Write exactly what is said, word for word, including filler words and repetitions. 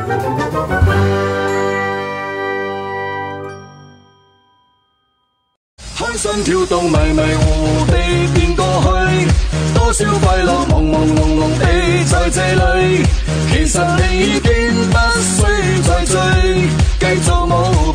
海上跳動迷迷糊地變過去，多少快樂朦朦朧朧地在這裏。其實你已經不需再追，繼續舞。